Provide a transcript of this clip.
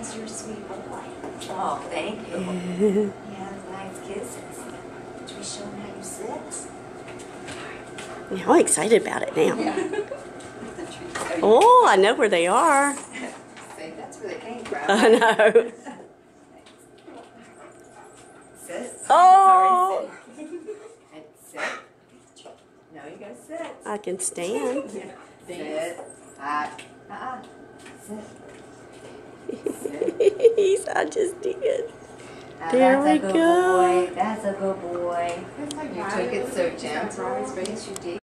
is your sweet boy. Oh, thank you. He has nice kisses. Should we show him how you sit? Yeah, I'm excited about it now. Yeah. Oh, I know where they are. See, that's where they came from. I know. Sit. Oh. Sorry, sit. And sit. No, you gotta sit. I can stand. Sit. Sit. I just did. Now There we that's a good go. boy. That's a good boy. You took it so gentle. Yes, you did.